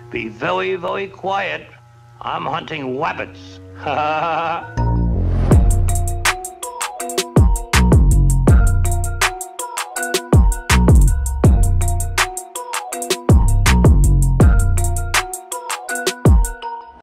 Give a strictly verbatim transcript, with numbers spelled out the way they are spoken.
Be very, very quiet. I'm hunting wabbits. Ha ha ha.